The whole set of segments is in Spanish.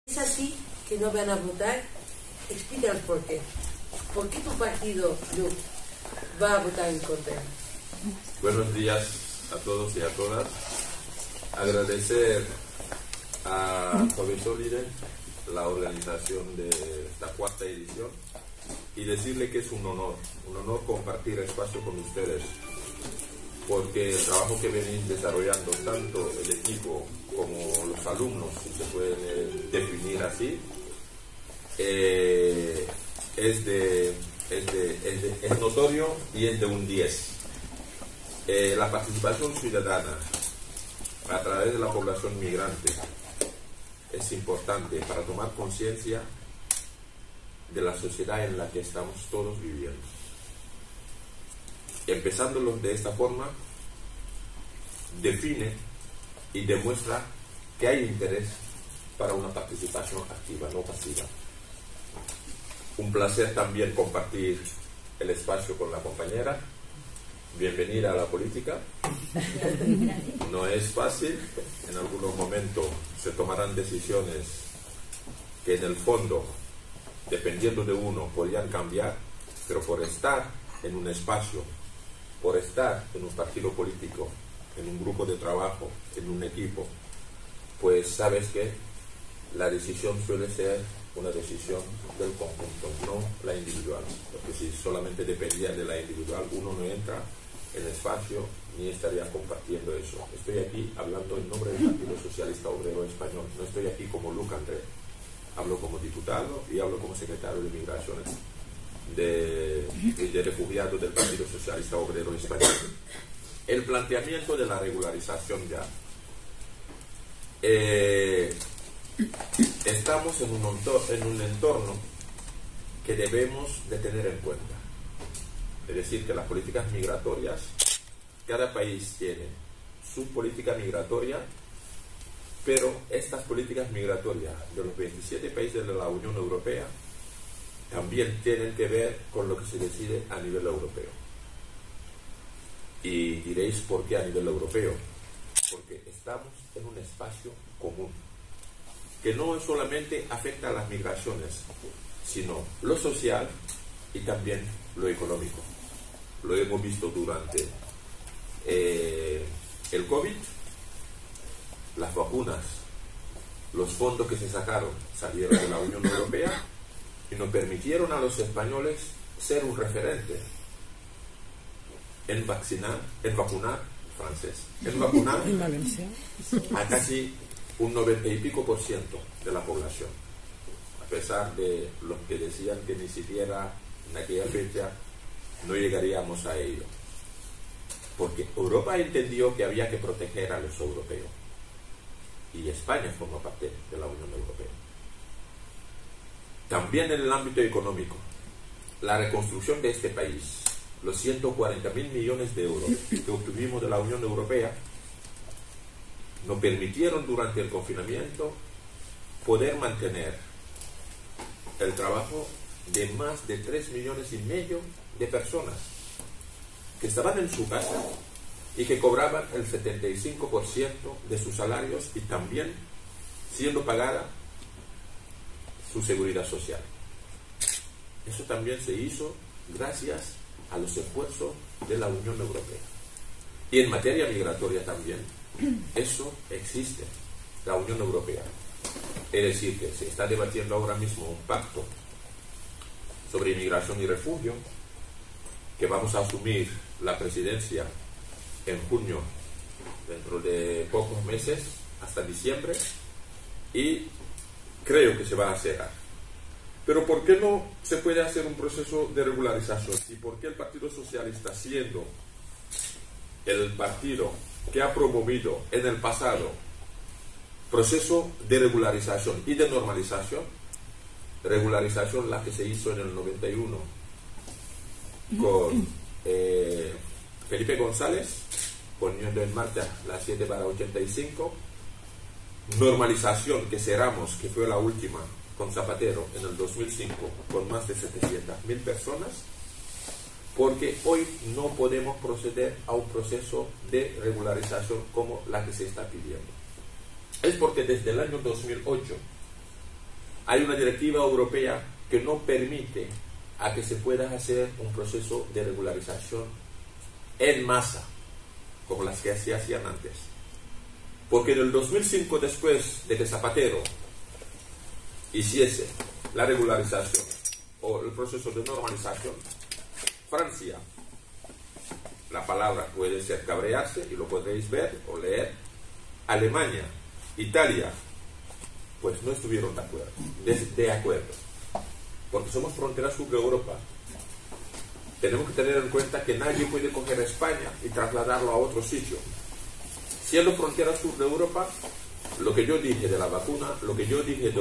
Es así que no van a votar. Explícanos por qué. ¿Por qué tu partido, Luc, va a votar en contra? Buenos días a todos y a todas. Agradecer a Joven Solide la organización de esta cuarta edición y decirle que es un honor compartir espacio con ustedes, porque el trabajo que venís desarrollando, tanto el equipo como los alumnos, si se pueden definir así, es notorio y es de un 10. La participación ciudadana a través de la población migrante es importante para tomar conciencia de la sociedad en la que estamos todos viviendo. Empezándolo de esta forma, define y demuestra que hay interés para una participación activa, no pasiva. Un placer también compartir el espacio con la compañera. Bienvenida a la política. No es fácil, en algunos momentos se tomarán decisiones que en el fondo, dependiendo de uno, podrían cambiar, pero por estar en un espacio, por estar en un partido político, en un grupo de trabajo, en un equipo, pues sabes que la decisión suele ser una decisión del conjunto, no la individual, porque si solamente dependía de la individual, uno no entra en el espacio ni estaría compartiendo eso. Estoy aquí hablando en nombre del Partido Socialista Obrero Español, no estoy aquí como Luc André, hablo como diputado y hablo como secretario de Migraciones y de refugiados del Partido Socialista Obrero Español. El planteamiento de la regularización ya. Estamos en un entorno que debemos de tener en cuenta. Es decir, que las políticas migratorias, cada país tiene su política migratoria, pero estas políticas migratorias de los 27 países de la Unión Europea también tienen que ver con lo que se decide a nivel europeo. Y diréis, ¿por qué a nivel europeo? Porque estamos en un espacio común, que no solamente afecta a las migraciones, sino lo social y también lo económico. Lo hemos visto durante el COVID, las vacunas, los fondos que se sacaron salieron de la Unión Europea y nos permitieron a los españoles ser un referente en vacunar a casi un 90 y pico % de la población, a pesar de los que decían que ni siquiera en aquella fecha no llegaríamos a ello, porque Europa entendió que había que proteger a los europeos y España forma parte de la Unión Europea. También en el ámbito económico, la reconstrucción de este país, los 140.000 millones de euros que obtuvimos de la Unión Europea, nos permitieron durante el confinamiento poder mantener el trabajo de más de 3,5 millones de personas que estaban en su casa y que cobraban el 75% de sus salarios y también siendo pagada su seguridad social. Eso también se hizo gracias a los esfuerzos de la Unión Europea. Y en materia migratoria también, eso existe, la Unión Europea. Es decir, que se está debatiendo ahora mismo un pacto sobre inmigración y refugio, que vamos a asumir la presidencia en junio, dentro de pocos meses, hasta diciembre, y creo que se va a cerrar. Pero ¿por qué no se puede hacer un proceso de regularización? ¿Y por qué el Partido Socialista, siendo el partido que ha promovido en el pasado proceso de regularización y de normalización, regularización la que se hizo en el 91 con Felipe González, poniendo en marcha la 7/85, normalización que cerramos, que fue la última con Zapatero en el 2005, con más de 700.000 personas, porque hoy no podemos proceder a un proceso de regularización como la que se está pidiendo. Es porque desde el año 2008 hay una directiva europea que no permite a que se pueda hacer un proceso de regularización en masa, como las que se hacían antes. Porque en el 2005, después de que Zapatero hiciese la regularización o el proceso de normalización, Francia, la palabra puede ser cabrearse, y lo podréis ver o leer, Alemania, Italia, pues no estuvieron de acuerdo, porque somos frontera sur de Europa. Tenemos que tener en cuenta que nadie puede coger España y trasladarlo a otro sitio. Siendo frontera sur de Europa, lo que yo dije de la vacuna, lo que yo dije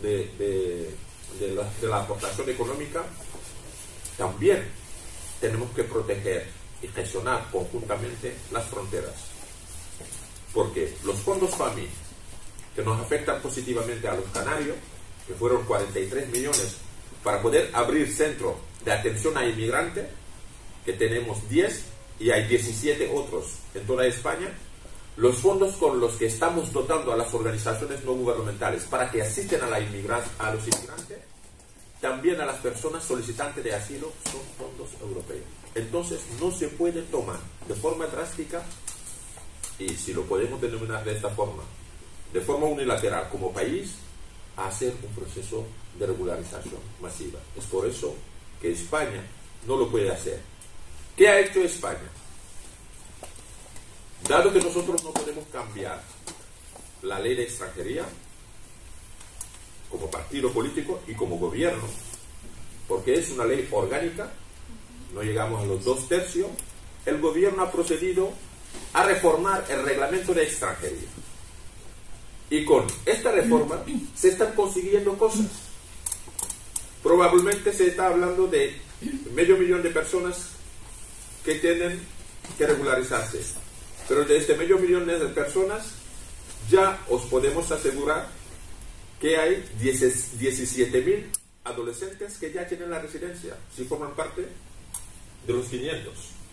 de la aportación económica, también tenemos que proteger y gestionar conjuntamente las fronteras. Porque los fondos FAMI, que nos afectan positivamente a los canarios, que fueron 43 millones para poder abrir centro de atención a inmigrantes, que tenemos 10 y hay 17 otros en toda España, los fondos con los que estamos dotando a las organizaciones no gubernamentales para que asisten a los inmigrantes, también a las personas solicitantes de asilo, son fondos europeos. Entonces no se puede tomar de forma drástica, y si lo podemos denominar de esta forma, de forma unilateral como país, a hacer un proceso de regularización masiva. Es por eso que España no lo puede hacer. ¿Qué ha hecho España? Dado que nosotros no podemos cambiar la ley de extranjería como partido político y como gobierno, porque es una ley orgánica, no llegamos a los 2/3, el gobierno ha procedido a reformar el reglamento de extranjería. Y con esta reforma se están consiguiendo cosas. Probablemente se está hablando de 500.000 de personas que tienen que regularizarse. Pero de este 500.000 de personas ya os podemos asegurar que hay 17.000 adolescentes que ya tienen la residencia, si forman parte de los 500.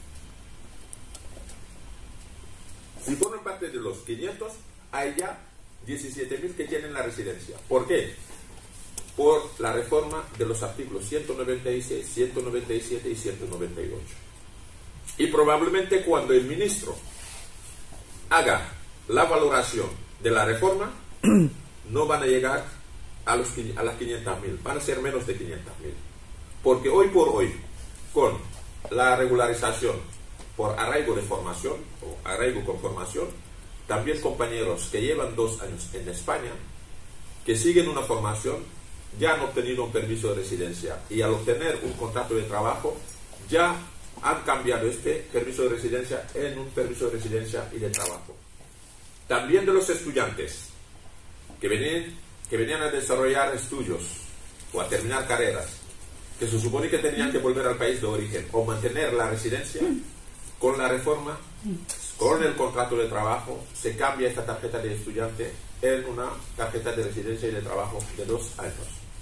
Si forman parte de los 500, hay ya 17.000 que tienen la residencia. ¿Por qué? Por la reforma de los artículos 196, 197 y 198. Y probablemente cuando el ministro haga la valoración de la reforma, no van a llegar a las 500.000, van a ser menos de 500.000. Porque hoy por hoy, con la regularización por arraigo de formación o arraigo con formación, también compañeros que llevan 2 años en España, que siguen una formación, ya han obtenido un permiso de residencia, y al obtener un contrato de trabajo ya han cambiado este permiso de residencia en un permiso de residencia y de trabajo. También de los estudiantes que venían a desarrollar estudios o a terminar carreras, que se supone que tenían que volver al país de origen o mantener la residencia, con la reforma, con el contrato de trabajo, se cambia esta tarjeta de estudiante en una tarjeta de residencia y de trabajo de 2 años.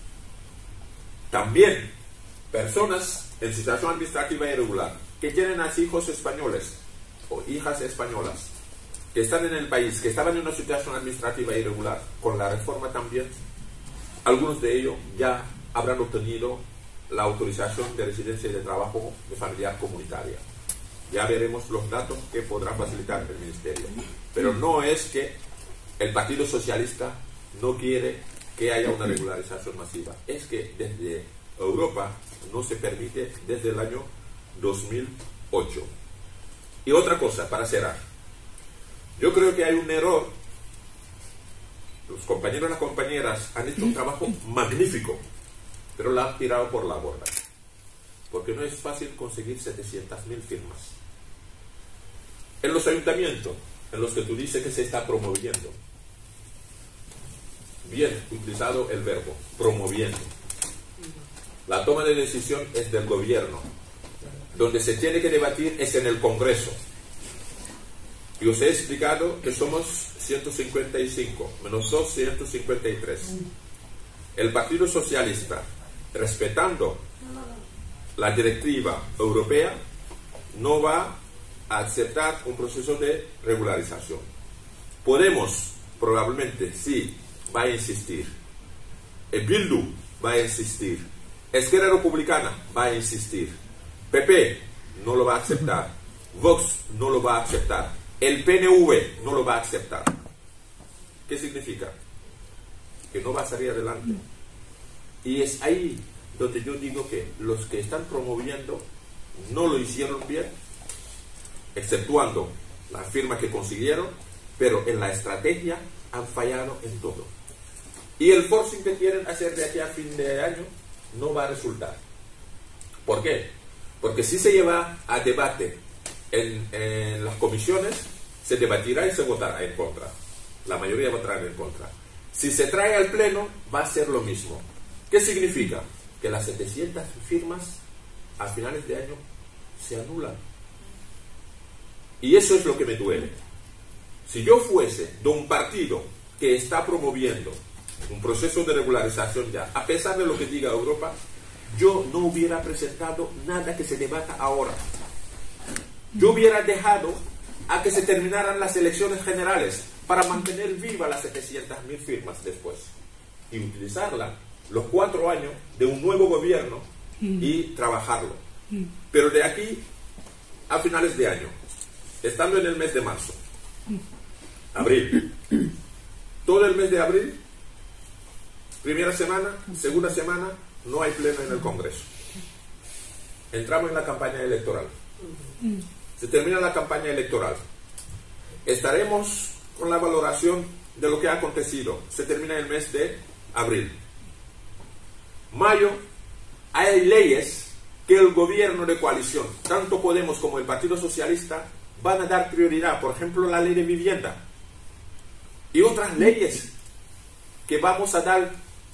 También personas en situación administrativa irregular que tienen a hijos españoles o hijas españolas que están en el país, que estaban en una situación administrativa irregular, con la reforma también, algunos de ellos ya habrán obtenido la autorización de residencia y de trabajo de familiar comunitaria. Ya veremos los datos que podrá facilitar el Ministerio. Pero no es que el Partido Socialista no quiere que haya una regularización masiva. Es que desde Europa no se permite desde el año 2008. Y otra cosa, para cerrar. Yo creo que hay un error. Los compañeros y las compañeras han hecho un trabajo magnífico, pero la han tirado por la borda. Porque no es fácil conseguir 700.000 firmas. En los ayuntamientos, en los que tú dices que se está promoviendo, bien utilizado el verbo, promoviendo. La toma de decisión es del gobierno. Donde se tiene que debatir es en el Congreso. Y os he explicado que somos 155, menos 2, 153. El Partido Socialista, respetando la directiva europea, no va a aceptar un proceso de regularización. Podemos, probablemente, sí, va a insistir. Bildu va a insistir, Esquerra Republicana va a insistir, PP no lo va a aceptar, Vox no lo va a aceptar, el PNV no lo va a aceptar. ¿Qué significa? Que no va a salir adelante. Y es ahí donde yo digo que los que están promoviendo no lo hicieron bien, exceptuando la firma que consiguieron, pero en la estrategia han fallado en todo. Y el forcing que quieren hacer de aquí a fin de año no va a resultar. ¿Por qué? Porque si se lleva a debate en las comisiones, se debatirá y se votará en contra. La mayoría votará en contra. Si se trae al pleno, va a ser lo mismo. ¿Qué significa? Que las 700 firmas a finales de año se anulan. Y eso es lo que me duele. Si yo fuese de un partido que está promoviendo un proceso de regularización ya, a pesar de lo que diga Europa, yo no hubiera presentado nada que se debata ahora. Yo hubiera dejado a que se terminaran las elecciones generales para mantener viva las 700.000 firmas después y utilizarla los 4 años de un nuevo gobierno y trabajarlo. Pero de aquí a finales de año, estando en el mes de marzo, abril, todo el mes de abril, primera semana, segunda semana, no hay pleno en el Congreso. Entramos en la campaña electoral. Se termina la campaña electoral. Estaremos con la valoración de lo que ha acontecido. Se termina el mes de abril. Mayo, hay leyes que el gobierno de coalición, tanto Podemos como el Partido Socialista, van a dar prioridad. Por ejemplo, la ley de vivienda. Y otras leyes que vamos a dar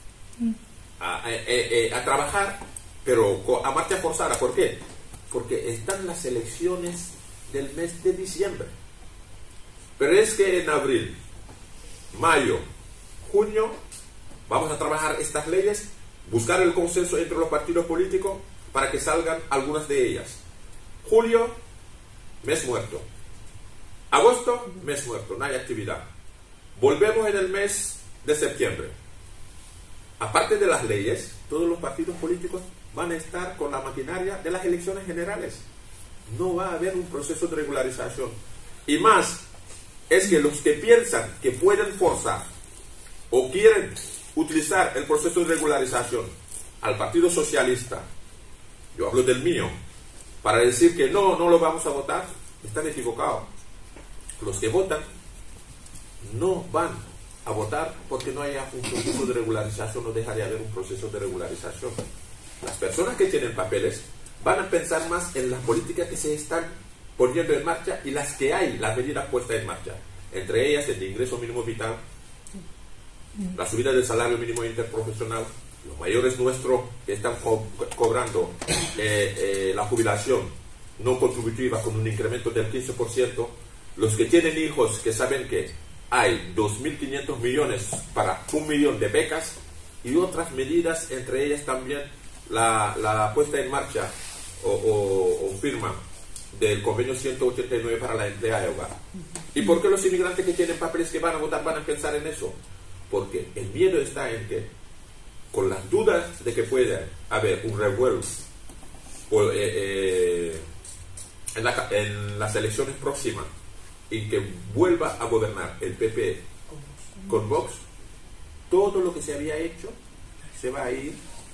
a trabajar, pero a marcha forzada. ¿Por qué? Porque están las elecciones del mes de diciembre. Pero es que en abril, mayo, junio, vamos a trabajar estas leyes, buscar el consenso entre los partidos políticos para que salgan algunas de ellas. Julio, mes muerto. Agosto, mes muerto, no hay actividad. Volvemos en el mes de septiembre. Aparte de las leyes, todos los partidos políticos van a estar con la maquinaria de las elecciones generales. No va a haber un proceso de regularización. Y más, es que los que piensan que pueden forzar o quieren utilizar el proceso de regularización al Partido Socialista, yo hablo del mío, para decir que no lo vamos a votar, están equivocados. Los que votan no van a votar porque no haya un proceso de regularización, no deja de haber un proceso de regularización. Las personas que tienen papeles van a pensar más en las políticas que se están poniendo en marcha y las que hay, las medidas puestas en marcha. Entre ellas el de ingreso mínimo vital, la subida del salario mínimo interprofesional, los mayores nuestros que están cobrando la jubilación no contributiva con un incremento del 15%, los que tienen hijos que saben que hay 2.500 millones para 1 millón de becas y otras medidas, entre ellas también la puesta en marcha o firma del convenio 189 para la entrega de hogar. ¿Y por qué los inmigrantes que tienen papeles que van a votar van a pensar en eso? Porque el miedo está en que, con las dudas de que pueda haber un revuelo en las elecciones próximas y que vuelva a gobernar el PP con Vox, todo lo que se había hecho se va a ir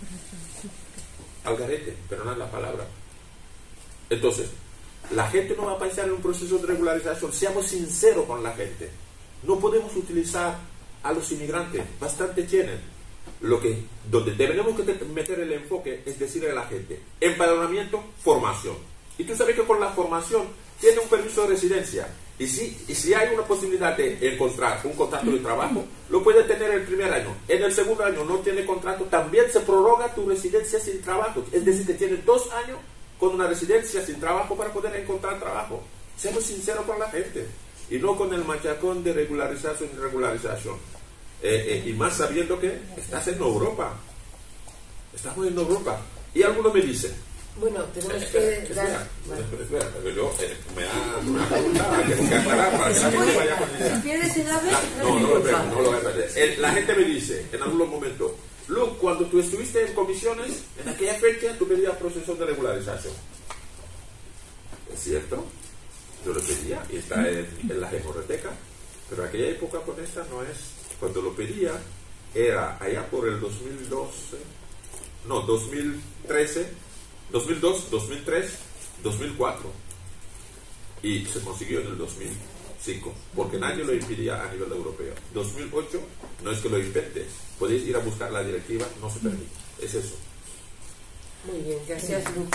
al garete, perdonad la palabra. Entonces, la gente no va a pensar en un proceso de regularización. Seamos sinceros con la gente. No podemos utilizar a los inmigrantes, bastante tienen. Donde tenemos que meter el enfoque es decirle a la gente: empadronamiento, formación. Y tú sabes que con la formación tiene un permiso de residencia. Y si hay una posibilidad de encontrar un contrato de trabajo, lo puede tener el primer año. En el segundo año no tiene contrato, también se prorroga tu residencia sin trabajo. Es decir, que tiene 2 años con una residencia sin trabajo para poder encontrar trabajo. Seamos sinceros con la gente. Y no con el machacón de regularización y regularización. Y más sabiendo que estás en Europa. Estamos en Europa. Y algunos me dicen: bueno, tenemos que dar... Espera, yo me ha preguntado, tengo que aclarar para que la gente vaya con ella. Si pierdes el ave, no lo voy a perder. La gente me dice en algunos momentos: cuando tú estuviste en comisiones, en aquella fecha tú pedías proceso de regularización. ¿Es cierto? Yo lo pedía y está en la hemeroteca, pero aquella época con esta no es. Cuando lo pedía era allá por el 2012, no, 2013, 2002, 2003, 2004 y se consiguió en el 2005 porque nadie lo impedía a nivel europeo. 2008 no es que lo invente, podéis ir a buscar la directiva, no se permite, es eso. Muy bien, gracias, Luc.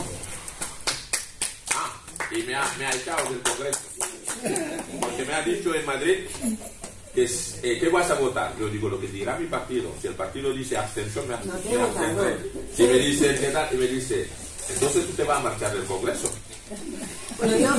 Y me ha echado del Congreso porque me ha dicho en Madrid que ¿qué vas a votar? Yo digo lo que dirá mi partido. Si el partido dice abstención, me abstendré. Si me dice ¿qué tal? Y me dice, entonces tú te vas a marchar del Congreso. Bueno, yo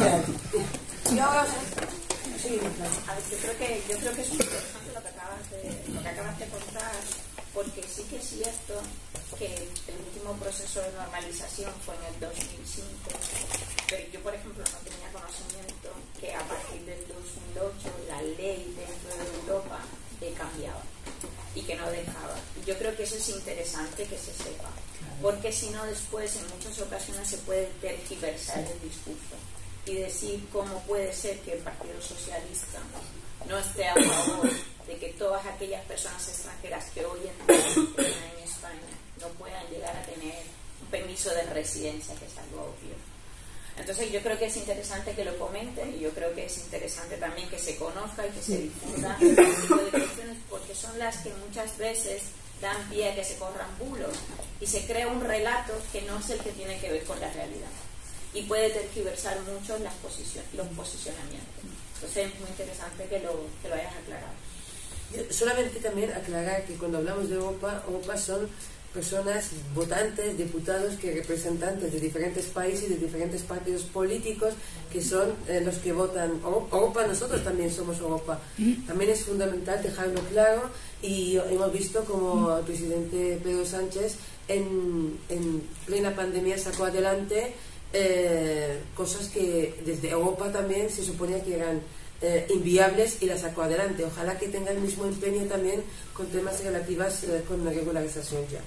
creo que es muy interesante lo que acabas de contar, porque sí que es cierto que el último proceso de normalización fue en el 2005, pero yo, por ejemplo, no tenía conocimiento que a partir del 2008 la ley dentro de Europa cambiaba y que no dejaba. Y yo creo que eso es interesante que se sepa, porque si no después en muchas ocasiones se puede tergiversar el discurso y decir cómo puede ser que el Partido Socialista no esté a favor de que todas aquellas personas extranjeras que hoy en día están en España no puedan llegar a tener un permiso de residencia, que es algo obvio. Entonces yo creo que es interesante que lo comenten y yo creo que es interesante también que se conozca y que se difunda este tipo de cuestiones, porque son las que muchas veces dan pie a que se corran bulos y se crea un relato que no es el que tiene que ver con la realidad y puede tergiversar mucho los posicionamientos. Entonces es muy interesante que lo hayas aclarado. Solamente también aclarar que cuando hablamos de Europa son personas, votantes, diputados, que representantes de diferentes países, de diferentes partidos políticos, que son los que votan Europa. Nosotros también somos Europa. También es fundamental dejarlo claro, y hemos visto como el presidente Pedro Sánchez en plena pandemia sacó adelante cosas que desde Europa también se suponía que eran inviables y las sacó adelante. Ojalá que tenga el mismo empeño también con temas relativos con la regularización ya.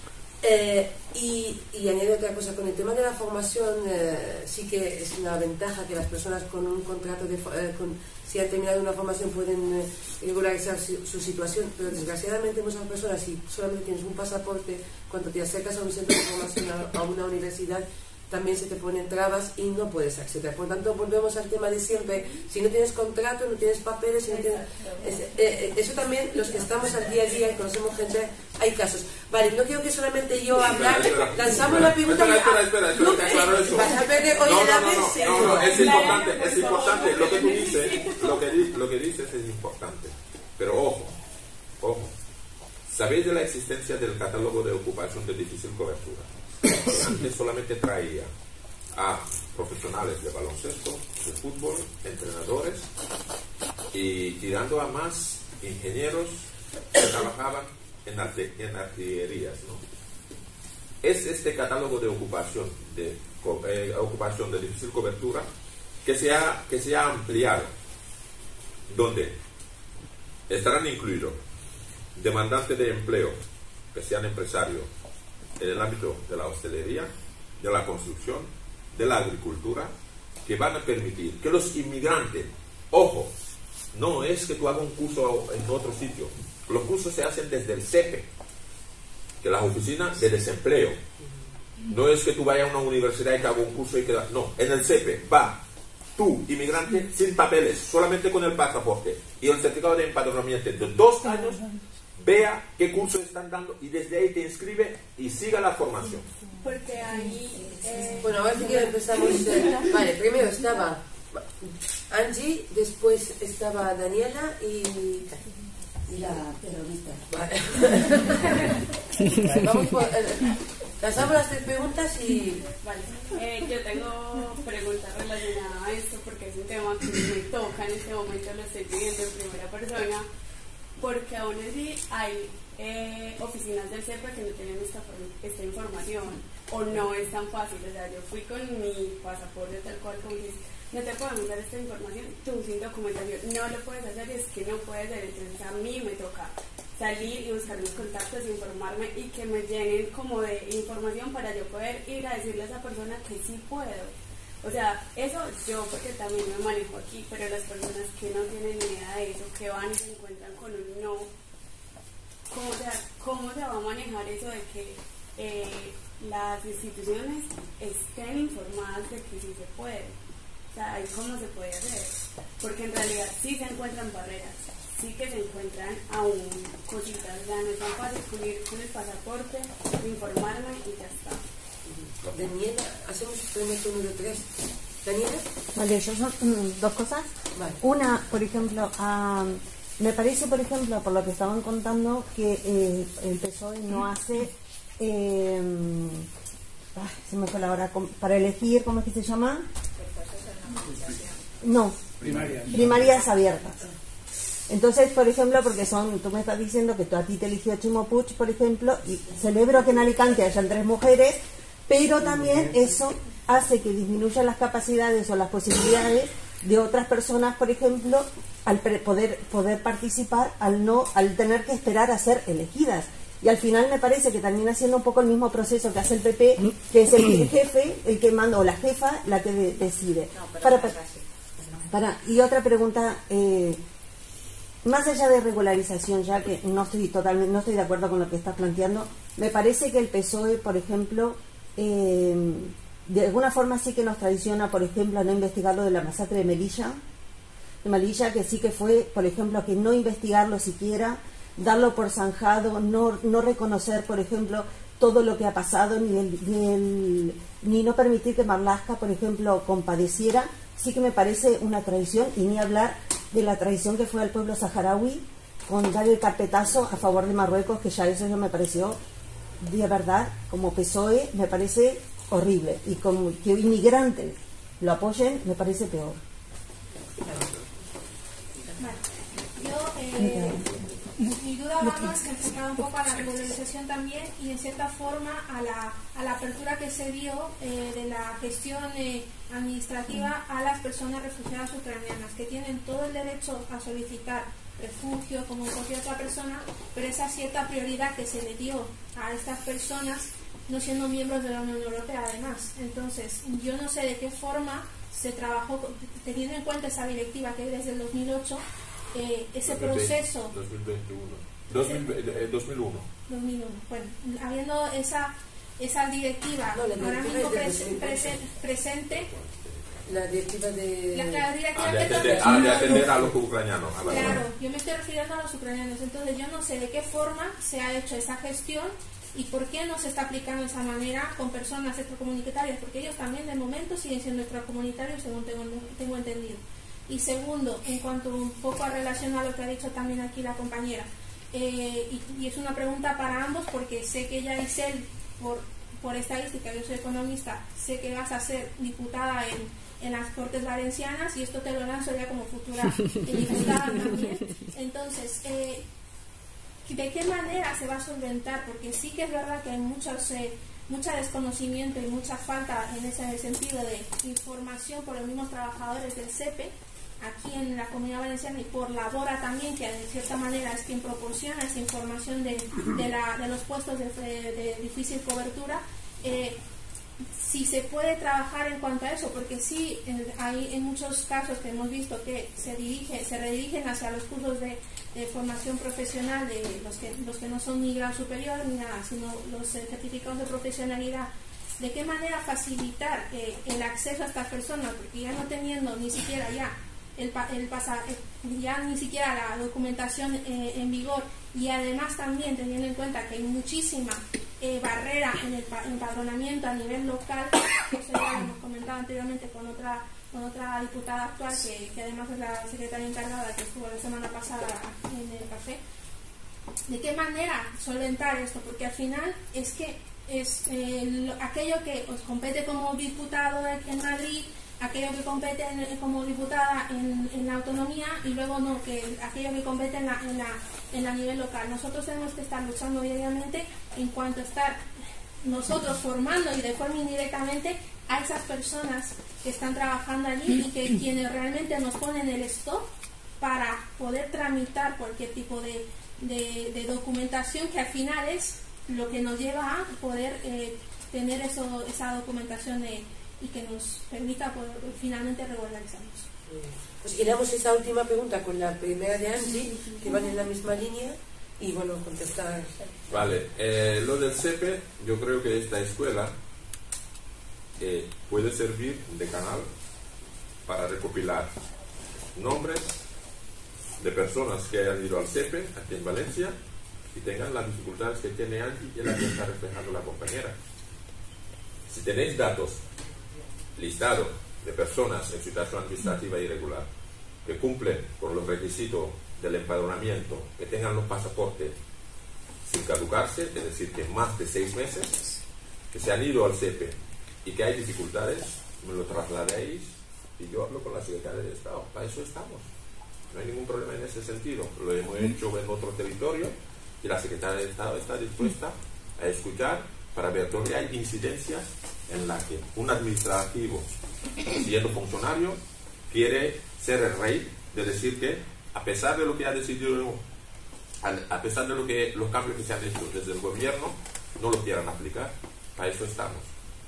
Y añado otra cosa, con el tema de la formación, sí que es una ventaja que las personas con un contrato si han terminado una formación pueden regularizar su situación, pero desgraciadamente muchas personas, si solamente tienes un pasaporte, cuando te acercas a un centro de formación, a una universidad, también se te ponen trabas y no puedes acceder. Por tanto, volvemos al tema de siempre: si no tienes contrato, no tienes papeles, si no tienes, eso también, los que estamos al día a día y conocemos gente, hay casos. Vale, no quiero que solamente yo hablar, lanzamos la pregunta. Espera, claro eso. Vas a perder hoy en la mesa. No, es importante, lo que tú dices, lo que dices es importante, pero ojo, ¿sabéis de la existencia del catálogo de ocupación de difícil cobertura? Antes solamente traía a profesionales de baloncesto, de fútbol, entrenadores y tirando a más ingenieros que trabajaban en artillerías, ¿no? Es este catálogo de ocupación de difícil cobertura que se ha ampliado, donde estarán incluidos demandantes de empleo que sean empresarios en el ámbito de la hostelería, de la construcción, de la agricultura, que van a permitir que los inmigrantes, ojo, no es que tú hagas un curso en otro sitio, los cursos se hacen desde el CEPE, que es la oficina de desempleo. No es que tú vayas a una universidad y que hagas un curso y que no, en el CEPE va tú, inmigrante, sin papeles, solamente con el pasaporte y el certificado de empadronamiento de 2 años, vea qué curso están dando y desde ahí te inscribe y siga la formación. Porque ahí... Bueno, ahora sí que empezamos. Vale, primero estaba Angie, después estaba Daniela y la terrorista. Vale. Vamos por... lanzamos las 3 preguntas y... Vale, yo tengo preguntas relacionadas a esto porque es un tema que me toca en este momento, lo estoy viviendo en primera persona. Porque aún así hay oficinas del CEPA que no tienen esta información, o no es tan fácil. O sea, yo fui con mi pasaporte tal cual como dices, no te podemos dar esta información, tú sin documentación no lo puedes hacer, es que no puedes hacer. Entonces a mí me toca salir y buscar mis contactos, informarme y que me llenen como de información para yo poder ir a decirle a esa persona que sí puedo. O sea, eso yo porque también me manejo aquí, pero las personas que no tienen ni idea de eso, que van y se encuentran con un no, ¿cómo se va a manejar eso de que las instituciones estén informadas de que sí se puede? O sea, ahí cómo se puede hacer, porque en realidad sí se encuentran barreras, sí que se encuentran aún cositas, o sea, no es tan fácil con el pasaporte, informarme y ya está. Daniela, hacemos experimento número 3. Daniela. Vale, yo son dos cosas. Vale. Una, por ejemplo, me parece, por ejemplo, por lo que estaban contando, que el PSOE no hace, se me fue la hora, para elegir, ¿cómo es que se llama? No, primarias abiertas. Entonces, por ejemplo, porque tú me estás diciendo que a ti te eligió Chimo Puig, por ejemplo, y celebro que en Alicante hayan 3 mujeres, pero también eso hace que disminuyan las capacidades o las posibilidades de otras personas, por ejemplo, al poder participar, al tener que esperar a ser elegidas. Y al final me parece que termina siendo un poco el mismo proceso que hace el PP, que es el jefe, el que manda, o la jefa, la que decide. Y otra pregunta, más allá de regularización, ya que no estoy de acuerdo con lo que estás planteando, me parece que el PSOE, por ejemplo, de alguna forma sí que nos traiciona, por ejemplo, a no investigar lo de la masacre de Melilla, que sí que fue, por ejemplo, que no investigarlo siquiera, darlo por zanjado, no reconocer, por ejemplo, todo lo que ha pasado, ni no permitir que Marlaska, por ejemplo, compadeciera. Sí que me parece una traición, y ni hablar de la traición que fue al pueblo saharaui con dar el carpetazo a favor de Marruecos, que ya eso me pareció, de verdad, como PSOE, me parece horrible, y como que inmigrantes lo apoyen, me parece peor. Mi duda va más enfocada un poco a la regularización también, y en cierta forma a la apertura que se dio de la gestión administrativa a las personas refugiadas ucranianas, que tienen todo el derecho a solicitar refugio como cualquier otra persona, pero esa cierta prioridad que se le dio a estas personas no siendo miembros de la Unión Europea además. Entonces yo no sé de qué forma se trabajó teniendo en cuenta esa directiva que hay desde el 2008, ese proceso 2001. Bueno, habiendo esa directiva ahora mismo presente, la directiva de atender a los ucranianos. Claro, yo me estoy refiriendo a los ucranianos. Entonces yo no sé de qué forma se ha hecho esa gestión y por qué no se está aplicando de esa manera con personas extracomunitarias, porque ellos también de momento siguen siendo extracomunitarios, según tengo entendido. Y segundo, en cuanto un poco a relación a lo que ha dicho también aquí la compañera, y es una pregunta para ambos, porque sé que ya Isel, por estadística, yo soy economista, sé que vas a ser diputada en las Cortes Valencianas, y esto te lo lanzo ya como futura diputada también. Entonces, ¿de qué manera se va a solventar? Porque sí que es verdad que hay mucho desconocimiento y mucha falta en ese sentido de información por los mismos trabajadores del SEPE aquí en la Comunidad Valenciana, y por Labora también, que de cierta manera es quien proporciona esa información de los puestos de difícil cobertura. Si se puede trabajar en cuanto a eso, porque sí hay en muchos casos que hemos visto que se redirigen hacia los cursos de formación profesional de los que no son ni grado superior ni nada, sino los certificados de profesionalidad. ¿De qué manera facilitar el acceso a estas personas? Porque ya no teniendo ni siquiera ya ni siquiera la documentación en vigor, y además también teniendo en cuenta que hay muchísima barrera en el empadronamiento a nivel local, que eso ya lo hemos comentado anteriormente con otra diputada actual, que además es la secretaria encargada, que estuvo la semana pasada en el café. ¿De qué manera solventar esto? Porque al final es que es aquello que os compete como diputado en Madrid, aquello que compete como diputada en la autonomía, y luego no, que aquello que compete en la nivel local. Nosotros tenemos que estar luchando diariamente en cuanto a estar nosotros formando, y de forma indirectamente, a esas personas que están trabajando allí, y que quienes realmente nos ponen el stop para poder tramitar cualquier tipo de de documentación que al final es lo que nos lleva a poder tener esa documentación y que nos permita poder, finalmente regularizarnos. Pues iremos esa última pregunta con la primera de Angie, que van en la misma línea, y bueno, contestar. Vale, lo del CEPE, yo creo que esta escuela puede servir de canal para recopilar nombres de personas que hayan ido al CEPE aquí en Valencia y tengan las dificultades que tiene Angie y las que está reflejando la compañera. Si tenéis datos, listado de personas en situación administrativa irregular que cumplen con los requisitos del empadronamiento, que tengan los pasaportes sin caducarse, es decir, que más de 6 meses, que se han ido al CEPE y que hay dificultades, me lo trasladéis y yo hablo con la Secretaría de Estado. Para eso estamos. No hay ningún problema en ese sentido. Lo hemos hecho en otro territorio y la Secretaría de Estado está dispuesta a escuchar para ver dónde hay incidencias en la que un administrativo, siendo funcionario, quiere ser el rey de decir que, a pesar de lo que ha decidido, a pesar de lo que los cambios que se han hecho desde el gobierno, no lo quieran aplicar. Para eso estamos.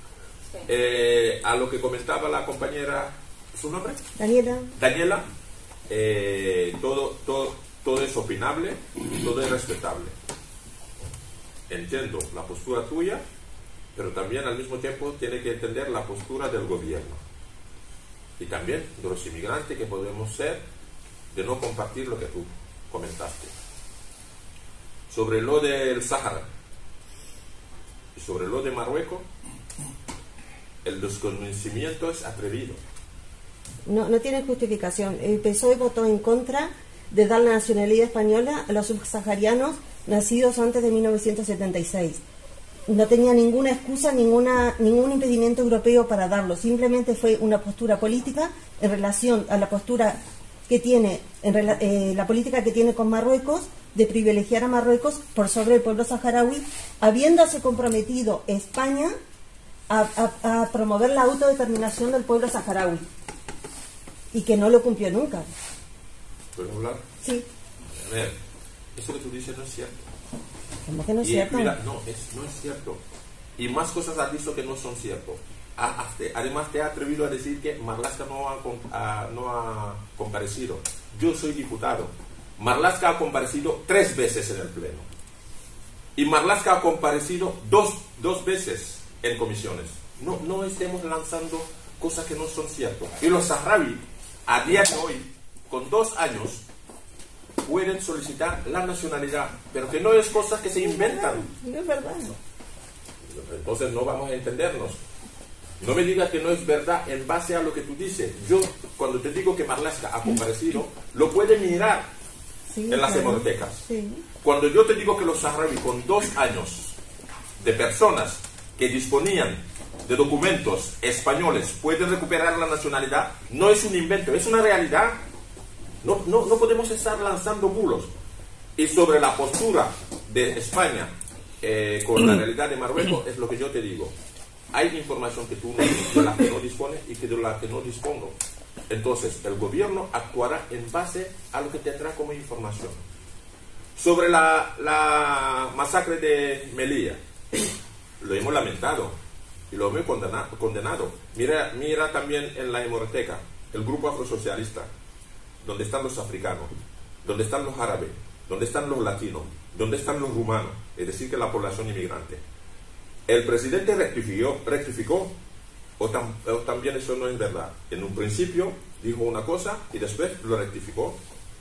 A lo que comentaba la compañera, ¿su nombre? Daniela. Todo es opinable y todo es respetable. Entiendo la postura tuya, pero también al mismo tiempo tiene que entender la postura del gobierno y también de los inmigrantes que podemos ser, de no compartir lo que tú comentaste. Sobre lo del Sáhara y sobre lo de Marruecos, el desconocimiento es atrevido. No tiene justificación. El PSOE votó en contra de dar la nacionalidad española a los subsaharianos nacidos antes de 1976. No tenía ninguna excusa, ningún impedimento europeo para darlo. Simplemente fue una postura política en relación a la postura que tiene, la política que tiene con Marruecos, de privilegiar a Marruecos por sobre el pueblo saharaui, habiéndose comprometido España a promover la autodeterminación del pueblo saharaui, y que no lo cumplió nunca. ¿Puedo hablar? Sí. A ver, eso que tú dices no es cierto. ¿Cómo que no es cierto? Mira, no es cierto. Y más cosas has dicho que no son ciertas. Además te ha atrevido a decir que Marlaska no ha comparecido. Yo soy diputado. Marlaska ha comparecido 3 veces en el Pleno. Y Marlaska ha comparecido dos veces en comisiones. No estemos lanzando cosas que no son ciertas. Y los saharaui, a día de hoy, con 2 años, pueden solicitar la nacionalidad, pero que no es cosa que se inventan. No es verdad. Entonces no vamos a entendernos. No me digas que no es verdad en base a lo que tú dices. Yo, cuando te digo que Marlaska ha comparecido, lo pueden mirar en las hemerotecas. Sí. Cuando yo te digo que los saharaui, con 2 años de personas que disponían de documentos españoles, pueden recuperar la nacionalidad, no es un invento, es una realidad. No podemos estar lanzando bulos. Y sobre la postura de España con la realidad de Marruecos, es lo que yo te digo. Hay información que tú de la que no dispones y que de la que no dispongo. Entonces, el gobierno actuará en base a lo que tendrá como información. Sobre la masacre de Melilla, lo hemos lamentado y lo hemos condenado. Mira también en la hemeroteca, el grupo afrosocialista, donde están los africanos, donde están los árabes, donde están los latinos, donde están los rumanos, es decir, que la población inmigrante. El presidente rectificó o también eso no es verdad. En un principio dijo una cosa y después lo rectificó.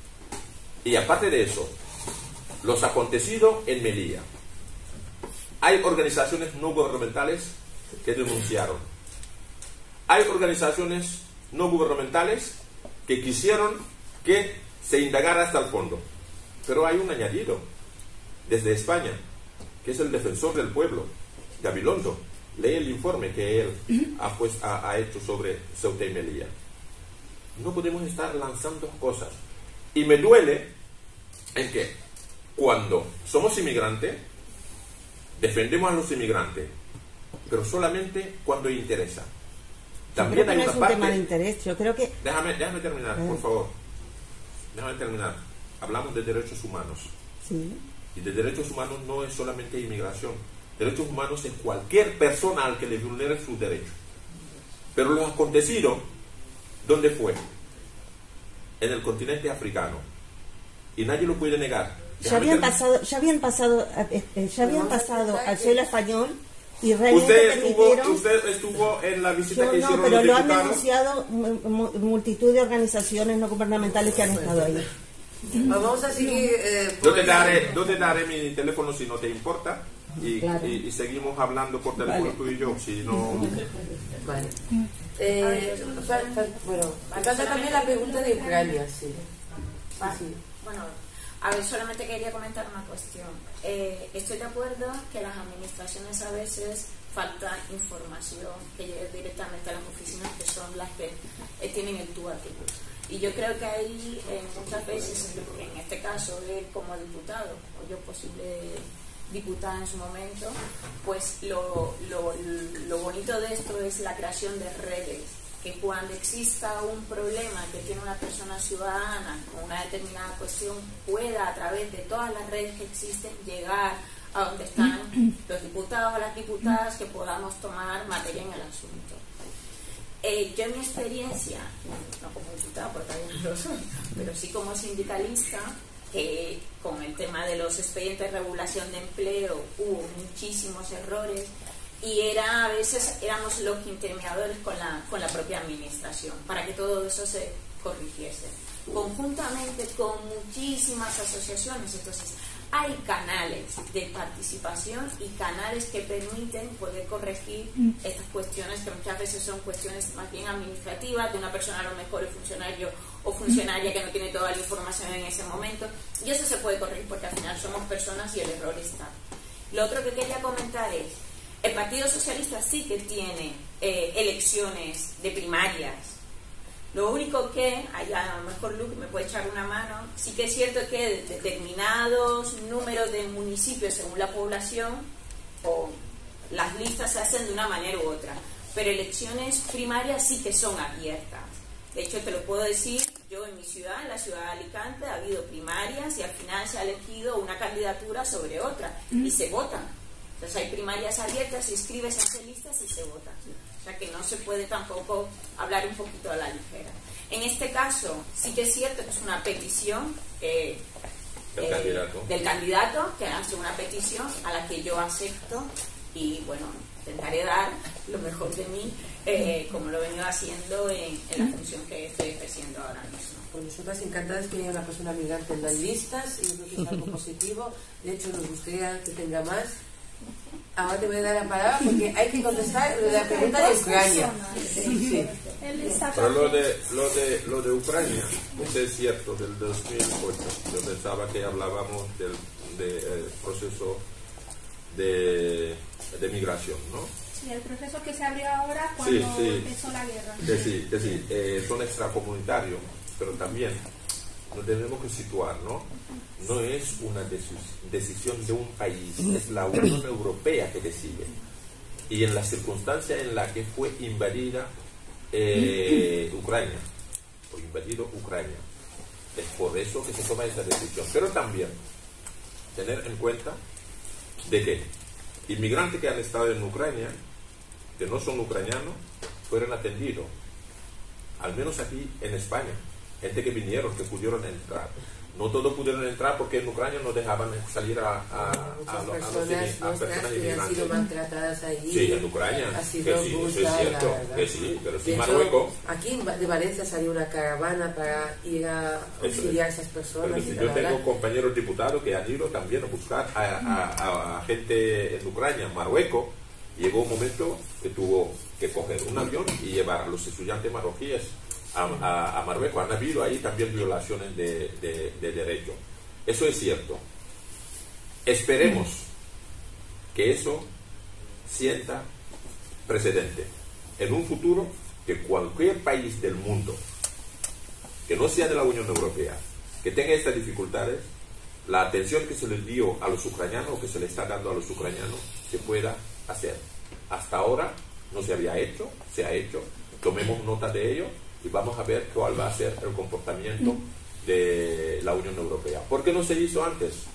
Y aparte de eso, los acontecidos en Melilla. Hay organizaciones no gubernamentales que denunciaron. Hay organizaciones no gubernamentales que quisieron que se indagara hasta el fondo. Pero hay un añadido desde España, que es el defensor del pueblo, Gabilondo. Lee el informe que él ha hecho sobre Ceuta y Melilla. No podemos estar lanzando cosas. Y me duele en que cuando somos inmigrantes, defendemos a los inmigrantes, pero solamente cuando interesa. También hay una parte... tema de interés. Yo creo que... Déjame terminar, por favor. Déjame terminar. Hablamos de derechos humanos. Sí. Y de derechos humanos no es solamente inmigración. Derechos humanos es cualquier persona al que le vulnere sus derechos. Pero lo acontecido, ¿dónde fue? En el continente africano. Y nadie lo puede negar. Ya habían pasado al suelo español y realmente permitieron... Usted estuvo en la visita Yo que no, hicieron pero los lo han diputados. denunciado multitud de organizaciones no gubernamentales que han estado ahí. Vamos a seguir. Yo te daré mi teléfono si no te importa. Claro. Y seguimos hablando por teléfono, Vale. tú y yo, si no... Vale. Bueno, me falta también la pregunta de Ucrania, sí. Vale. Sí. Bueno, a ver, solamente quería comentar una cuestión. Estoy de acuerdo que las administraciones a veces falta información que llegue directamente a las oficinas, que son las que tienen el tú a tú. Y yo creo que ahí muchas veces, en este caso él como diputado, o yo posible diputada en su momento, pues lo bonito de esto es la creación de redes, que cuando exista un problema que tiene una persona ciudadana con una determinada cuestión, pueda a través de todas las redes que existen llegar a donde están los diputados o las diputadas, que podamos tomar materia en el asunto. Yo en mi experiencia, no como diputada porque todavía no lo soy, pero sí como sindicalista, que con el tema de los expedientes de regulación de empleo hubo muchísimos errores y a veces éramos los intermediadores con la propia administración para que todo eso se corrigiese conjuntamente con muchísimas asociaciones. Entonces hay canales de participación y canales que permiten poder corregir estas cuestiones, que muchas veces son cuestiones más bien administrativas, de una persona a lo mejor el funcionario o funcionaria que no tiene toda la información en ese momento, y eso se puede corregir porque al final somos personas y el error está. Lo otro que quería comentar es, el Partido Socialista sí que tiene elecciones de primarias. Lo único que, allá a lo mejor Luke me puede echar una mano, sí que es cierto que determinados números de municipios según la población, o las listas se hacen de una manera u otra, pero elecciones primarias sí que son abiertas. De hecho, te lo puedo decir, yo en mi ciudad, en la ciudad de Alicante, ha habido primarias y al final se ha elegido una candidatura sobre otra y se votan. Entonces hay primarias abiertas, se inscribes en listas y se votan. O sea que no se puede tampoco hablar un poquito a la ligera. En este caso, sí que es cierto que es una petición del candidato, que hace una petición a la que yo acepto y bueno, intentaré dar lo mejor de mí, como lo he venido haciendo en la función que estoy ejerciendo ahora mismo. Pues nosotras encantadas que haya una persona migrante en las listas, y yo creo que es algo positivo. De hecho, nos gustaría que tenga más. Ahora te voy a dar la palabra porque hay que contestar la pregunta de Ucrania. Sí. Pero lo de Ucrania, eso es cierto, del 2008. Yo pensaba que hablábamos del proceso de migración, ¿no? Sí, el proceso que se abrió ahora cuando empezó la guerra. Que sí, son extracomunitarios, pero también nos tenemos que situar, ¿no? No es una decisión de un país, es la Unión Europea que decide. Y en la circunstancia en la que fue invadida Ucrania, o invadido Ucrania, es por eso que se toma esa decisión. Pero también tener en cuenta de que inmigrantes que han estado en Ucrania, que no son ucranianos, fueron atendidos, al menos aquí en España. Gente que vinieron, que pudieron entrar. No todos pudieron entrar porque en Ucrania no dejaban salir a personas que han sido maltratadas allí. Sí, en Ucrania. Ha sido que sí, justa, eso es cierto. Que sí, pero sí, Marruecos. Aquí de Valencia salió una caravana para ir a auxiliar a esas personas. Pero yo tengo compañeros diputados que han ido también a buscar a gente en Ucrania, en Marruecos. Llegó un momento que tuvo que coger un avión y llevar a los estudiantes marroquíes a Marruecos. Han habido ahí también violaciones de derechos. Eso es cierto. Esperemos que eso sienta precedente en un futuro, que cualquier país del mundo que no sea de la Unión Europea, que tenga estas dificultades, la atención que se les dio a los ucranianos, o que se le está dando a los ucranianos, se pueda hacer. Hasta ahora no se había hecho, se ha hecho. Tomemos nota de ello y vamos a ver cuál va a ser el comportamiento de la Unión Europea. ¿Por qué no se hizo antes?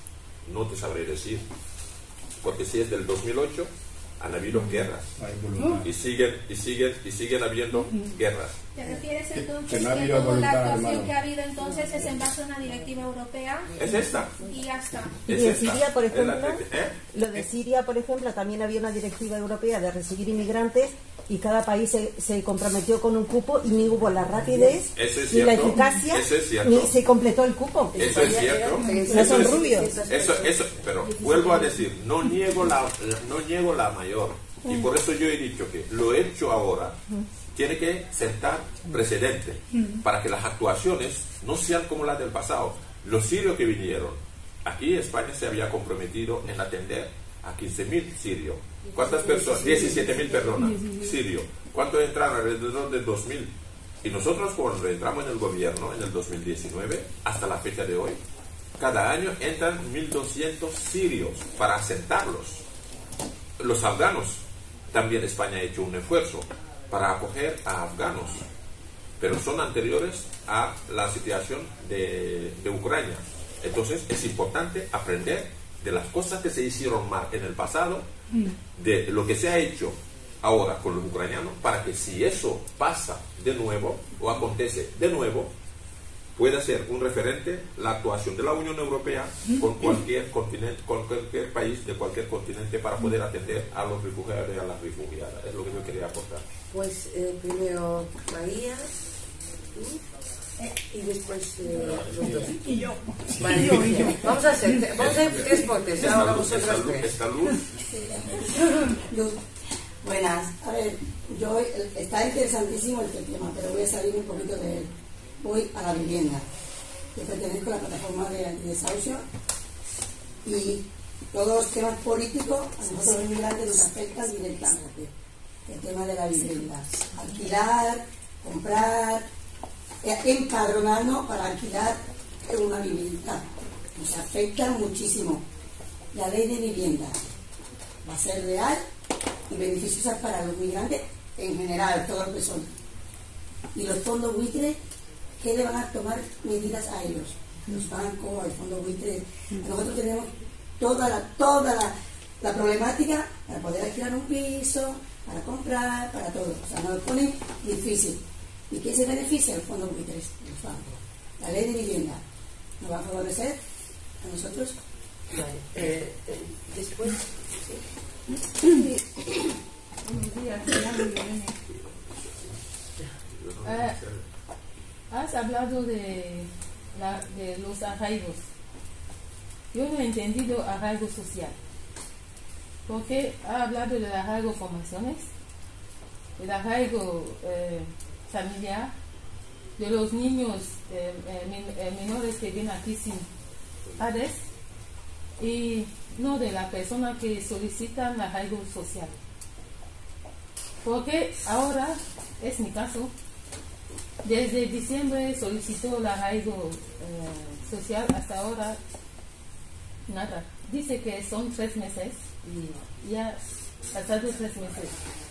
no te sabré decir, porque si es del 2008 han habido guerras y siguen habiendo guerras. ¿Te refieres Que entonces no ha que habido toda la voluntad, actuación hermano. que ha habido entonces es en base a una directiva europea Es esta. y ya está? Y Es en esta. Siria, por Es la- ejemplo, lo de Siria, por ejemplo, también había una directiva europea de recibir inmigrantes y cada país se comprometió con un cupo y ni hubo la rapidez Eso es ni la cierto. eficacia Eso es cierto. ni se completó el cupo. Eso es cierto. No son rubios. Pero vuelvo a decir, no niego la mayor. Y por eso yo he dicho que lo hecho ahora tiene que sentar precedente para que las actuaciones no sean como las del pasado. Los sirios que vinieron, aquí España se había comprometido en atender a 15.000 sirios. ¿Cuántas personas? 17.000 personas sirios. ¿Cuántos entraron? Alrededor de 2.000. Y nosotros cuando entramos en el gobierno en el 2019, hasta la fecha de hoy, cada año entran 1.200 sirios para asentarlos. Los afganos, también España ha hecho un esfuerzo para acoger a afganos, pero son anteriores a la situación de Ucrania. Entonces es importante aprender de las cosas que se hicieron mal en el pasado, de lo que se ha hecho ahora con los ucranianos, para que si eso pasa de nuevo o acontece de nuevo, pueda ser un referente la actuación de la Unión Europea con cualquier continente, con cualquier país de cualquier continente para poder atender a los refugiados y a las refugiadas. Es lo que yo quería aportar. Pues primero María y después los dos. Y yo. Vale, vamos a hacer tres cortes. Ahora vosotras tres. Esta luz Buenas. A ver, está interesantísimo el tema, pero voy a salir un poquito de él. Voy a la vivienda. Yo pertenezco a la plataforma de antidesahucio y todos los temas políticos a nosotros los inmigrantes nos afectan directamente. El tema de la vivienda. Alquilar, comprar, empadronarnos para alquilar una vivienda. Nos afecta muchísimo. La ley de vivienda va a ser real y beneficiosa para los migrantes en general, todas las personas. Y los fondos buitres, ¿qué le van a tomar medidas a ellos? Los bancos, el fondo buitre. Nosotros tenemos toda la problemática para poder alquilar un piso, para comprar, para todo. O sea, nos lo ponen difícil. ¿Y quién se beneficia? El fondo buitres, los bancos. La ley de vivienda nos va a favorecer a nosotros. Vale. Después. Buenos días, me llamo Irene. Has hablado de los arraigos. Yo no he entendido arraigo social, porque ha hablado del arraigo formaciones, del arraigo familiar, de los niños menores que vienen aquí sin padres, y no de la persona que solicita el arraigo social. Porque ahora, es mi caso, desde diciembre solicitó el arraigo social, hasta ahora nada. Dice que son 3 meses y ya pasado 3 meses.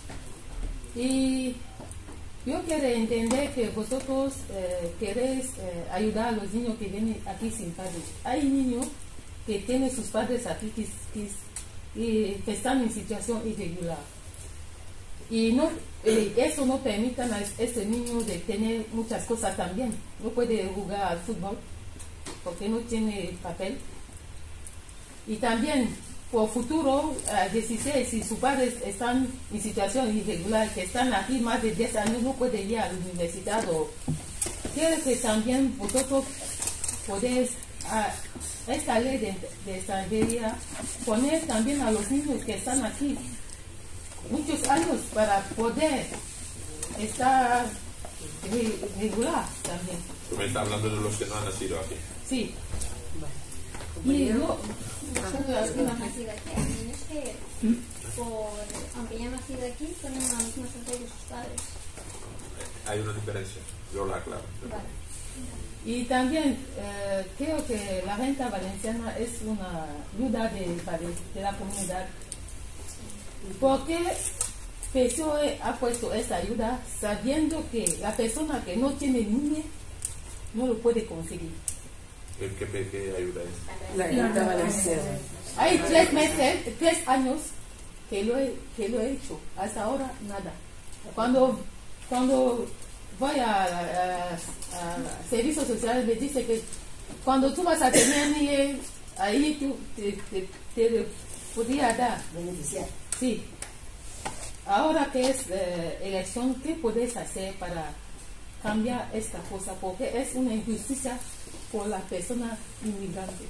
Y yo quiero entender que vosotros queréis ayudar a los niños que vienen aquí sin padres. Hay niños que tienen sus padres aquí que están en situación irregular. Y no, eso no permite a este niño de tener muchas cosas también. No puede jugar al fútbol porque no tiene papel. Y también, por futuro, a 16, si sus padres están en situación irregular, que están aquí más de 10 años, no puede ir a la universidad. Quiero que también vosotros podéis, a esta ley de extranjería, poner también a los niños que están aquí muchos años para poder estar regular también. Tú me estás hablando de los que no han nacido aquí. Sí. Y yo, Nacido aquí, hay niños que, aunque ya han nacido aquí, tienen la misma suerte que sus padres. Hay una diferencia, yo la aclaro. Vale. y también creo que la renta valenciana es una ayuda de la comunidad. Porque PSOE ha puesto esta ayuda sabiendo que la persona que no tiene niña no lo puede conseguir. ¿Qué ayuda es? La renta valenciana. Hay 3 años que lo he hecho. Hasta ahora nada. Cuando voy a servicios sociales me dice que cuando tú vas a tener ahí tú te podría dar. Beneficiar. Sí. Ahora que es elección, ¿qué puedes hacer para cambiar esta cosa? Porque es una injusticia por la persona inmigrante.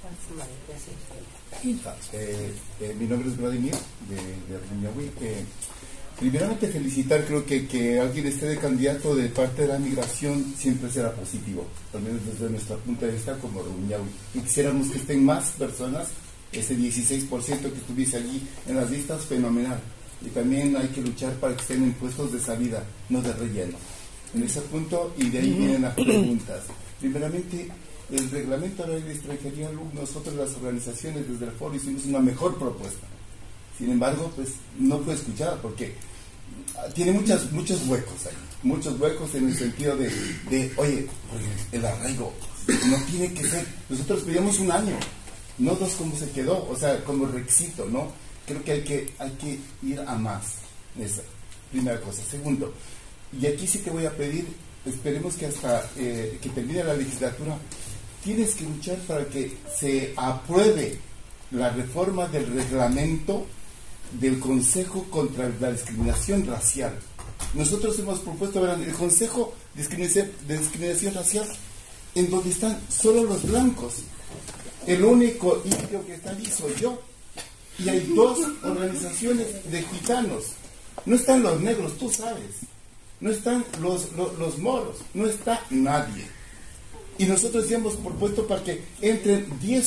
Mi nombre es Vladimir, de Rumiñahui. Primeramente felicitar, creo que alguien esté de candidato de parte de la migración siempre será positivo, al menos desde nuestro punto de vista como Rumiñahui. Y quisiéramos que estén más personas, ese 16% que estuviese allí en las listas, fenomenal. Y también hay que luchar para que estén en puestos de salida, no de relleno. En ese punto, y de ahí vienen las preguntas. Primeramente, el reglamento de la ley de extranjería, nosotros las organizaciones desde el foro hicimos una mejor propuesta. Sin embargo, pues no fue escuchada porque tiene muchos huecos ahí, muchos huecos en el sentido de oye, el arraigo no tiene que ser, nosotros pedíamos 1 año, no 2 como se quedó, o sea, como requisito, ¿no? Creo que hay que ir a más, esa primera cosa. Segundo, y aquí sí te voy a pedir, esperemos que hasta que termine la legislatura, tienes que luchar para que se apruebe la reforma del reglamento del Consejo contra la Discriminación Racial. Nosotros hemos propuesto, verán, el Consejo de Discriminación Racial, en donde están solo los blancos. El único indio que está allí soy yo. Y hay 2 organizaciones de gitanos. No están los negros, tú sabes. No están los moros. No está nadie. Y nosotros ya hemos propuesto para que entren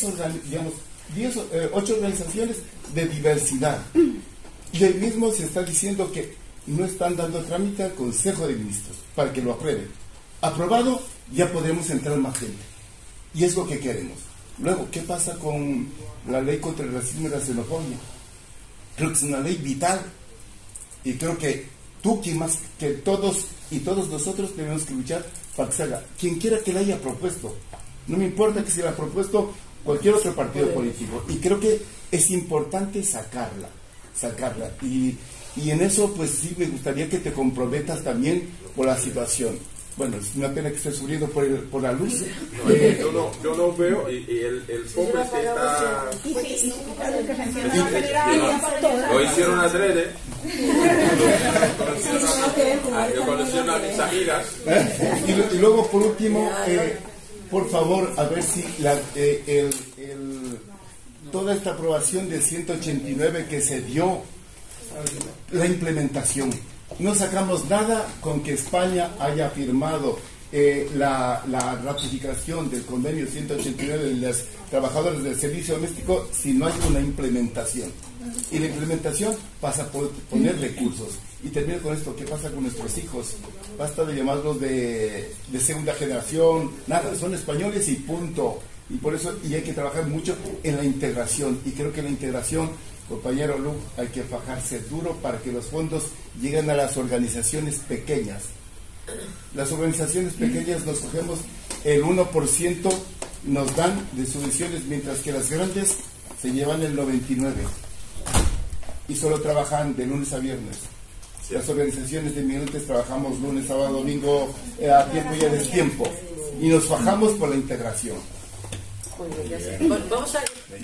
8 organizaciones de diversidad. Y ahí mismo se está diciendo que no están dando trámite al Consejo de Ministros para que lo aprueben. Aprobado, ya podremos entrar más gente. Y es lo que queremos. Luego, ¿qué pasa con la ley contra el racismo y la xenofobia? Creo que es una ley vital. Y creo que tú, quien más que todos y todos nosotros, tenemos que luchar para que se haga. Quien quiera que la haya propuesto. No me importa que se la ha propuesto cualquier otro partido político. Y creo que es importante sacarla. Y en eso, pues sí, me gustaría que te comprometas también por la situación. Bueno, es una pena que estés sufriendo por la luz. Yo no veo, y el pobre que está... Lo hicieron adrede. Yo colecciono a mis amigas. Y luego, por último, por favor, a ver si toda esta aprobación de 189 que se dio, la implementación. No sacamos nada con que España haya firmado la ratificación del convenio 189 de los trabajadores del servicio doméstico si no hay una implementación. Y la implementación pasa por poner recursos. Y termino con esto, ¿qué pasa con nuestros hijos? Basta de llamarlos de segunda generación, nada, son españoles y punto. Y por eso hay que trabajar mucho en la integración. Y creo que la integración, compañero Lu, hay que fajarse duro para que los fondos lleguen a las organizaciones pequeñas. Las organizaciones pequeñas nos cogemos el 1%, nos dan de subvenciones, mientras que las grandes se llevan el 99%. Y solo trabajan de lunes a viernes. Las organizaciones de migrantes trabajamos lunes, sábado, domingo, a tiempo y a destiempo. Y nos fajamos por la integración. Vamos a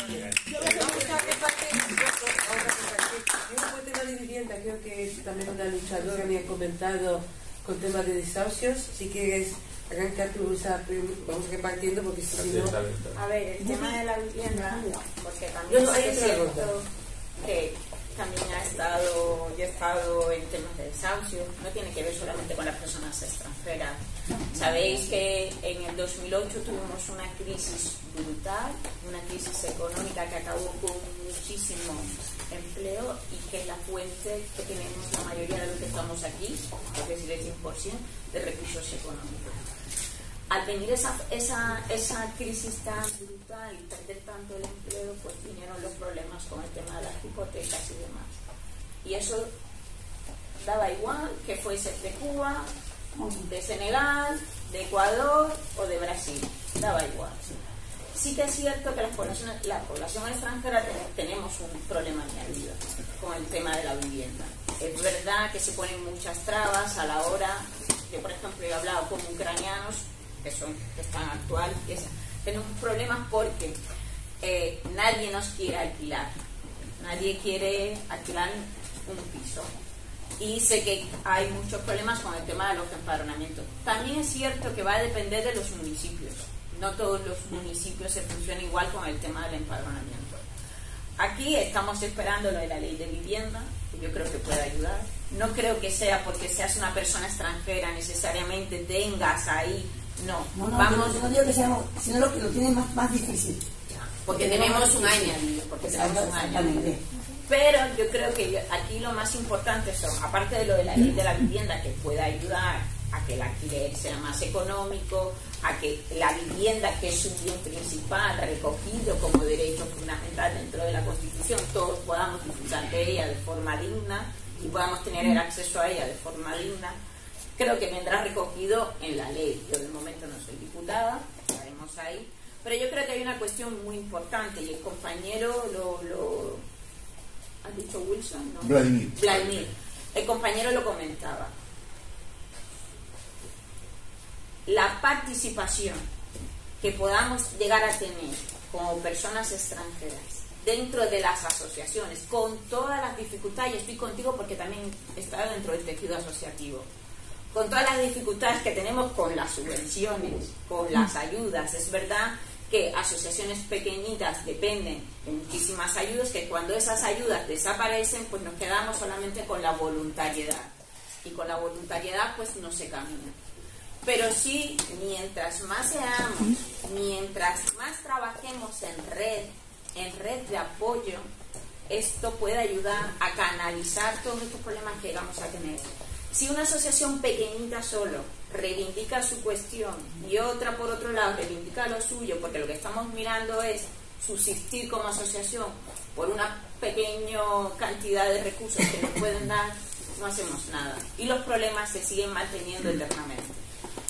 un tema de vivienda, creo que también una luchadora me ha comentado con temas de desahucios. Si quieres arrancar tú, vamos repartiendo porque si no... A ver, el tema de la vivienda, porque también es cierto que también he estado en temas de desahucio, no tiene que ver solamente con las personas extranjeras. Sabéis que en el 2008 tuvimos una crisis brutal, una crisis económica que acabó con muchísimo empleo y que es la fuente que tenemos la mayoría de los que estamos aquí, es decir, el 100% de recursos económicos. Al venir esa crisis tan brutal y perder tanto el empleo, pues vinieron los problemas con el tema de las hipotecas y demás. Y eso daba igual que fuese de Cuba, de Senegal, de Ecuador o de Brasil, daba igual. Sí que es cierto que la población extranjera tenemos un problema añadido con el tema de la vivienda. Es verdad que se ponen muchas trabas a la hora, yo por ejemplo he hablado con ucranianos que están actual, tenemos problemas porque nadie nos quiere alquilar, nadie quiere alquilar un piso. Y sé que hay muchos problemas con el tema de los empadronamientos. También es cierto que va a depender de los municipios. No todos los municipios se funcionan igual con el tema del empadronamiento. Aquí estamos esperando lo de la ley de vivienda, que yo creo que puede ayudar. No creo que sea porque seas una persona extranjera necesariamente tengas ahí. No, vamos. Yo no digo que seamos, sino lo que lo tiene más difícil. Porque tenemos un año. Pero yo creo que aquí lo más importante son, aparte de lo de la ley de la vivienda, que pueda ayudar a que el alquiler sea más económico, a que la vivienda, que es un bien principal, recogido como derecho fundamental dentro de la Constitución, todos podamos disfrutar de ella de forma digna y podamos tener el acceso a ella de forma digna. Creo que vendrá recogido en la ley. Yo de momento no soy diputada, estaremos ahí, pero yo creo que hay una cuestión muy importante y el compañero lo ¿has dicho Wilson? No. Vladimir. El compañero lo comentaba. La participación que podamos llegar a tener como personas extranjeras dentro de las asociaciones, con todas las dificultades, y estoy contigo porque también he estado dentro del tejido asociativo, con todas las dificultades que tenemos con las subvenciones, con las ayudas. Es verdad que asociaciones pequeñitas dependen de muchísimas ayudas, que cuando esas ayudas desaparecen, pues nos quedamos solamente con la voluntariedad. Y con la voluntariedad pues no se camina. Pero sí, mientras más seamos, mientras más trabajemos en red de apoyo, esto puede ayudar a canalizar todos estos problemas que vamos a tener. Si una asociación pequeñita solo reivindica su cuestión y otra por otro lado reivindica lo suyo, porque lo que estamos mirando es subsistir como asociación por una pequeña cantidad de recursos que nos pueden dar, no hacemos nada y los problemas se siguen manteniendo eternamente.